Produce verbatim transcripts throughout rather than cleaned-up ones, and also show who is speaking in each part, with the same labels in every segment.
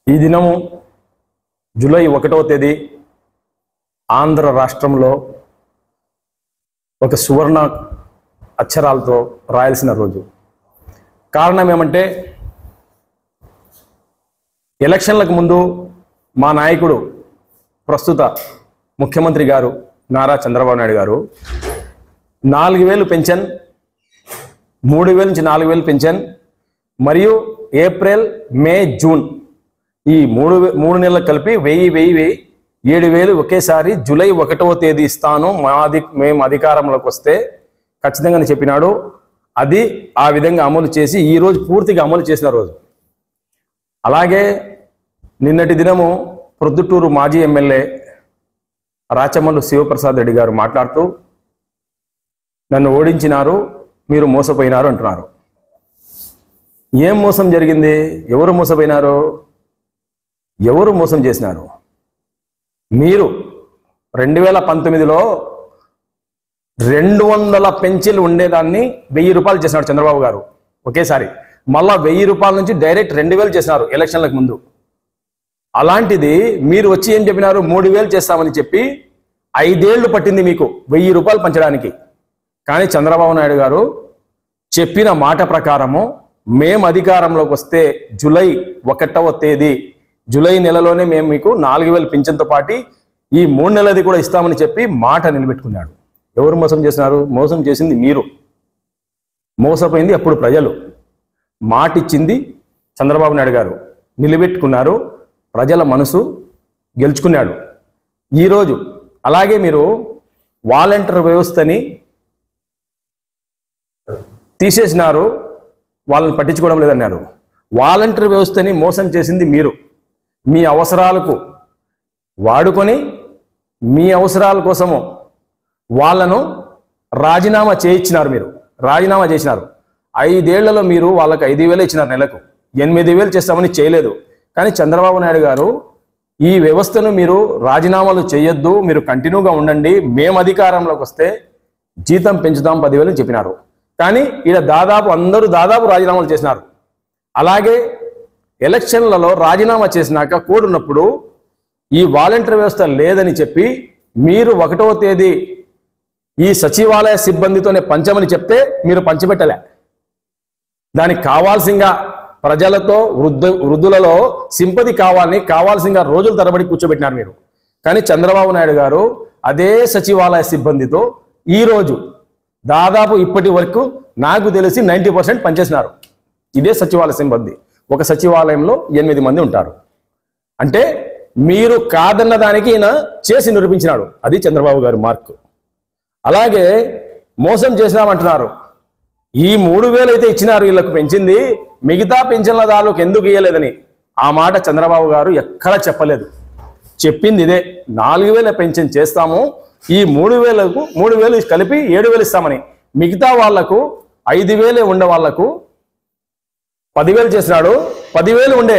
Speaker 1: ఈ దినము జూలై ఒకటవ తేదీ ఆంధ్ర రాష్ట్రంలో ఒక సువర్ణ అక్షరాలతో రాయాల్సిన రోజు. కారణం ఏమంటే ఎలక్షన్లకు ముందు మా నాయకుడు ప్రస్తుత ముఖ్యమంత్రి గారు నారా చంద్రబాబు నాయుడు గారు నాలుగు వేలు పెన్షన్, మూడు వేల నుంచి నాలుగు వేలు పెన్షన్ మరియు ఏప్రిల్ మే జూన్ ఈ మూడు మూడు నెలలకు కలిపి వెయ్యి వెయ్యి వెయ్యి ఏడు వేలు ఒకేసారి జూలై ఒకటవ తేదీ ఇస్తాను మాది మేము అధికారంలోకి వస్తే ఖచ్చితంగా చెప్పినాడు. అది ఆ విధంగా అమలు చేసి ఈరోజు పూర్తిగా అమలు చేసిన రోజు. అలాగే నిన్నటి దినము ప్రొద్దుటూరు మాజీ ఎమ్మెల్యే రాచమల్లు శివప్రసాద్ రెడ్డి గారు మాట్లాడుతూ నన్ను ఓడించినారు, మీరు మోసపోయినారు అంటున్నారు. ఏం మోసం జరిగింది? ఎవరు మోసపోయినారు? ఎవరు మోసం చేసినారు? మీరు రెండు వేల పంతొమ్మిదిలో రెండు వందల పెన్షన్లు ఉండేదాన్ని వెయ్యి రూపాయలు చేసినాడు చంద్రబాబు గారు ఒకేసారి. మళ్ళా వెయ్యి రూపాయల నుంచి డైరెక్ట్ రెండు వేలు చేసినారు ఎలక్షన్లకు ముందు. అలాంటిది మీరు వచ్చి ఏం చెప్పినారు? మూడు వేలు చేస్తామని చెప్పి ఐదేళ్లు పట్టింది మీకు వెయ్యి రూపాయలు పంచడానికి. కానీ చంద్రబాబు నాయుడు గారు చెప్పిన మాట ప్రకారము మేము అధికారంలోకి వస్తే జూలై ఒకటవ తేదీ జూలై నెలలోనే మేము మీకు నాలుగు వేలు పింఛన్తో పాటు ఈ మూడు నెలది కూడా ఇస్తామని చెప్పి మాట నిలబెట్టుకున్నాడు. ఎవరు మోసం చేసినారు? మోసం చేసింది మీరు, మోసపోయింది అప్పుడు ప్రజలు. మాట ఇచ్చింది చంద్రబాబు నాయుడు గారు, నిలబెట్టుకున్నారు, ప్రజల మనసు గెలుచుకున్నాడు. ఈరోజు అలాగే మీరు వాలంటీర్ వ్యవస్థని తీసేసినారు, వాళ్ళని పట్టించుకోవడం లేదన్నారు. వాలంటీర్ వ్యవస్థని మోసం చేసింది మీరు. మీ అవసరాలకు వాడుకొని మీ అవసరాల కోసము వాళ్ళను రాజీనామా చేయించినారు. మీరు రాజీనామా చేసినారు. ఐదేళ్లలో మీరు వాళ్ళకి ఐదు వేలు ఇచ్చినారు, నెలకు ఎనిమిది వేలు చేస్తామని చేయలేదు. కానీ చంద్రబాబు నాయుడు గారు ఈ వ్యవస్థను మీరు రాజీనామాలు చేయొద్దు, మీరు కంటిన్యూగా ఉండండి, మేము అధికారంలోకి వస్తే జీతం పెంచుదాం పదివేలు చెప్పినారు. కానీ ఈడ దాదాపు అందరూ దాదాపు రాజీనామాలు చేసినారు. అలాగే ఎలక్షన్లలో రాజీనామా చేసినాక కోడ్ ఉన్నప్పుడు ఈ వాలంటీర్ వ్యవస్థ లేదని చెప్పి మీరు ఒకటవ తేదీ ఈ సచివాలయ సిబ్బందితోనే పంచమని చెప్తే మీరు పంచిపెట్టలే. దానికి కావాల్సిందిగా ప్రజలతో వృద్ధ వృద్ధులలో సింపతి కావాలని కావాల్సిందిగా రోజుల తరబడి కూర్చోబెట్టినారు మీరు. కానీ చంద్రబాబు నాయుడు గారు అదే సచివాలయ సిబ్బందితో ఈరోజు దాదాపు ఇప్పటి వరకు నాకు తెలిసి నైంటీ పర్సెంట్ పనిచేసినారు. ఇదే సచివాలయ సిబ్బంది. ఒక సచివాలయంలో ఎనిమిది మంది ఉంటారు. అంటే మీరు కాదన్న దానికి ఈయన చేసి నిరూపించినాడు. అది చంద్రబాబు గారి మార్కు. అలాగే మోసం చేసినామంటున్నారు. ఈ మూడు వేలు అయితే ఇచ్చినారు, వీళ్ళకు పెంచింది, మిగతా పెన్షన్లదారులకు ఎందుకు ఇయ్యలేదని ఆ మాట చంద్రబాబు గారు ఎక్కడా చెప్పలేదు. చెప్పింది ఇదే, నాలుగు వేల పెన్షన్ చేస్తాము, ఈ మూడు వేలకు మూడు వేలు కలిపి ఏడు వేలు ఇస్తామని. మిగతా వాళ్లకు ఐదు వేలే ఉండే వాళ్లకు పదివేలు చేసినాడు. పదివేలు ఉండే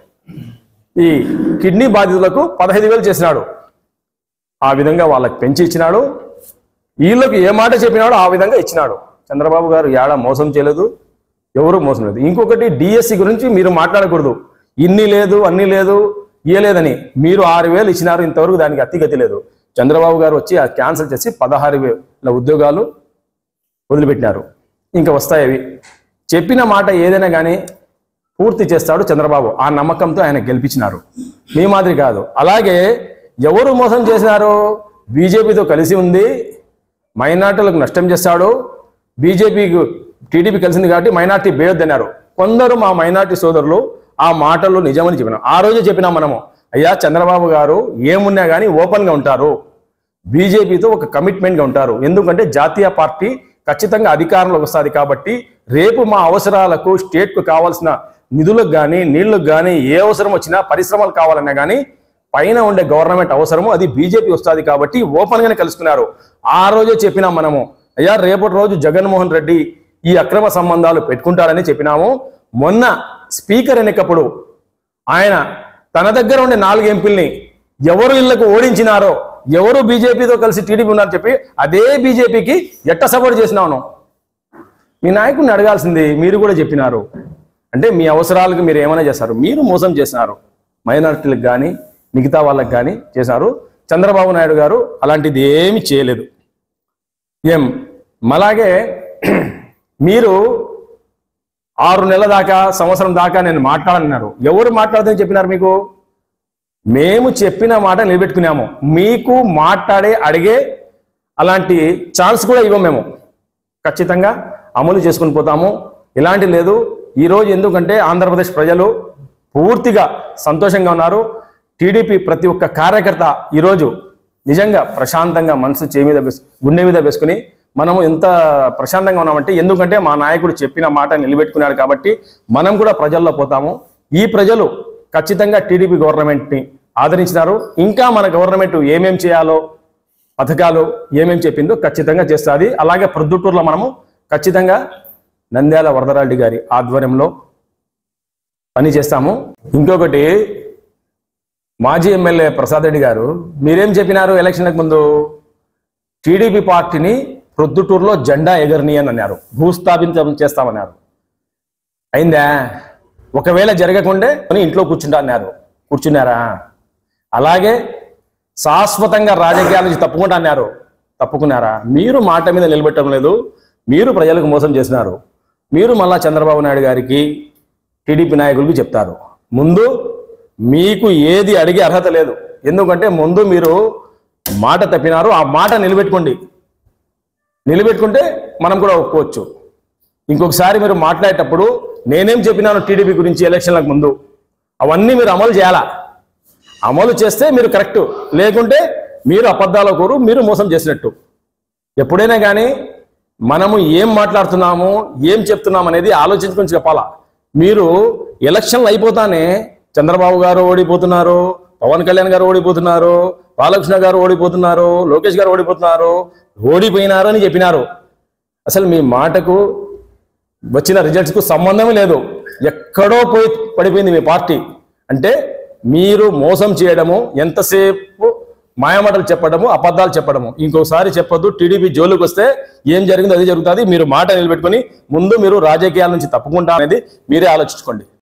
Speaker 1: ఈ కిడ్నీ బాధితులకు పదహైదు వేలు చేసినాడు. ఆ విధంగా వాళ్ళకి పెంచి ఇచ్చినాడు. వీళ్ళకి ఏ మాట చెప్పినాడో ఆ విధంగా ఇచ్చినాడు. చంద్రబాబు గారు ఏడా మోసం చేయలేదు, ఎవరు మోసం లేదు. ఇంకొకటి డిఎస్సి గురించి మీరు మాట్లాడకూడదు. ఇన్ని లేదు అన్ని లేదు ఇయ్యలేదని. మీరు ఆరు వేలు ఇచ్చినారు, ఇంతవరకు దానికి అతిగతి లేదు. చంద్రబాబు గారు వచ్చి ఆ క్యాన్సిల్ చేసి పదహారు వేల ఉద్యోగాలు వదిలిపెట్టినారు. ఇంకా వస్తాయి అవి. చెప్పిన మాట ఏదైనా కానీ పూర్తి చేస్తాడు చంద్రబాబు. ఆ నమ్మకంతో ఆయన గెలిపించినారు. మీ మాదిరి కాదు. అలాగే ఎవరు మోసం చేసినారు? బీజేపీతో కలిసి ఉంది, మైనార్టీలకు నష్టం చేస్తాడు, బీజేపీకి టీడీపీ కలిసింది కాబట్టి మైనార్టీ బేయొద్దన్నారు. కొందరు మా మైనార్టీ సోదరులు ఆ మాటలు నిజమని చెప్పినాం. ఆ రోజు చెప్పినాం మనము, అయ్యా చంద్రబాబు గారు ఏమున్నా కానీ ఓపెన్గా ఉంటారు, బీజేపీతో ఒక కమిట్మెంట్గా ఉంటారు. ఎందుకంటే జాతీయ పార్టీ ఖచ్చితంగా అధికారంలోకి వస్తుంది కాబట్టి రేపు మా అవసరాలకు స్టేట్కు కావాల్సిన నిధులకు కానీ నీళ్లకు కానీ ఏ అవసరం వచ్చినా పరిశ్రమలు కావాలన్నా కానీ పైన ఉండే గవర్నమెంట్ అవసరము అది బీజేపీ వస్తుంది కాబట్టి ఓపెన్గానే కలుసుకున్నారు. ఆ రోజే చెప్పినాం మనము, అయ్యా రేపటి రోజు జగన్మోహన్ రెడ్డి ఈ అక్రమ సంబంధాలు పెట్టుకుంటారని చెప్పినాము. మొన్న స్పీకర్ ఎన్నికప్పుడు ఆయన తన దగ్గర ఉండే నాలుగు ఎంపీల్ని ఎవరు ఇళ్లకు ఓడించినారో, ఎవరు బీజేపీతో కలిసి టీడీపీ ఉన్నారని చెప్పి అదే బీజేపీకి ఎట్ట సపోర్ట్ చేసినాను. మీ నాయకుడిని అడగాల్సింది, మీరు కూడా చెప్పినారు. అంటే మీ అవసరాలకు మీరు ఏమైనా చేస్తారు, మీరు మోసం చేసినారు. మైనారిటీలకు కానీ మిగతా వాళ్ళకి కానీ చేశారు. చంద్రబాబు నాయుడు గారు అలాంటిది ఏమీ చేయలేదు. ఏం అలాగే మీరు ఆరు నెలల దాకా సంవత్సరం దాకా నేను మాట్లాడన్నారు. ఎవరు మాట్లాడదని చెప్పినారు మీకు? మేము చెప్పిన మాట నిలబెట్టుకున్నాము. మీకు మాట్లాడే అడిగే అలాంటి ఛాన్స్ కూడా ఇవ్వం. మేము ఖచ్చితంగా అమలు చేసుకుని పోతాము. ఇలాంటి లేదు. ఈరోజు ఎందుకంటే ఆంధ్రప్రదేశ్ ప్రజలు పూర్తిగా సంతోషంగా ఉన్నారు. టీడీపీ ప్రతి ఒక్క కార్యకర్త ఈరోజు నిజంగా ప్రశాంతంగా మనసు చేయి మీద గుండె మీద వేసుకుని మనము ఎంత ప్రశాంతంగా ఉన్నామంటే ఎందుకంటే మా నాయకుడు చెప్పిన మాట నిలబెట్టుకున్నాడు కాబట్టి మనం కూడా ప్రజల్లో పోతాము. ఈ ప్రజలు ఖచ్చితంగా టీడీపీ గవర్నమెంట్ని ఆదరించినారు. ఇంకా మన గవర్నమెంట్ ఏమేం చేయాలో పథకాలు ఏమేం చెప్పిందో ఖచ్చితంగా చేస్తుంది. అలాగే ప్రొద్దుటూరులో మనము ఖచ్చితంగా నంద్యాల వరదరారెడ్డి గారి ఆధ్వర్యంలో పని చేస్తాము. ఇంకొకటి మాజీ ఎమ్మెల్యే ప్రసాద్ రెడ్డి గారు మీరేం చెప్పినారు ఎలక్షన్లకు ముందు? టీడీపీ పార్టీని ప్రొద్దుటూరులో జెండా ఎగరని అని అన్నారు, భూస్థాపితం చేస్తామన్నారు. అయిందా? ఒకవేళ జరగకుండే ఇంట్లో కూర్చుంటా అన్నారు, కూర్చున్నారా? అలాగే శాశ్వతంగా రాజకీయాల నుంచి తప్పుకుంటా అన్నారు, తప్పుకున్నారా? మీరు మాట మీద నిలబెట్టడం లేదు. మీరు ప్రజలకు మోసం చేసినారు. మీరు మళ్ళా చంద్రబాబు నాయుడు గారికి టీడీపీ నాయకులకు చెప్తారు. ముందు మీకు ఏది అడిగే అర్హత లేదు. ఎందుకంటే ముందు మీరు మాట తప్పినారు. ఆ మాట నిలబెట్టుకోండి. నిలబెట్టుకుంటే మనం కూడా ఒప్పుకోవచ్చు. ఇంకొకసారి మీరు మాట్లాడేటప్పుడు నేనేం చెప్పినాను టీడీపీ గురించి ఎలక్షన్లకు ముందు అవన్నీ మీరు అమలు చేయాలా. అమలు చేస్తే మీరు కరెక్ట్, లేకుంటే మీరు అబద్ధాల కోరు, మీరు మోసం చేసినట్టు. ఎప్పుడైనా కానీ మనము ఏం మాట్లాడుతున్నాము, ఏం చెప్తున్నాము అనేది ఆలోచించుకొని చెప్పాలా. మీరు ఎలక్షన్లు అయిపోతానే చంద్రబాబు గారు ఓడిపోతున్నారు, పవన్ కళ్యాణ్ గారు ఓడిపోతున్నారు, బాలకృష్ణ గారు ఓడిపోతున్నారు, లోకేష్ గారు ఓడిపోతున్నారు, ఓడిపోయినారు అని చెప్పినారు. అసలు మీ మాటకు వచ్చిన రిజల్ట్స్కు సంబంధమే లేదు. ఎక్కడో పోయి పడిపోయింది మీ పార్టీ. అంటే మీరు మోసం చేయడము, ఎంతసేపు మాయమాటలు చెప్పడము, అబద్ధాలు చెప్పడము. ఇంకోసారి చెప్పొద్దు. టీడీపీ జోలికి వస్తే ఏం జరిగిందో అదే జరుగుతుంది. మీరు మాట నిలబెట్టుకొని ముందు మీరు రాజకీయాల నుంచి తప్పుకుంటా అనేది మీరే ఆలోచించుకోండి.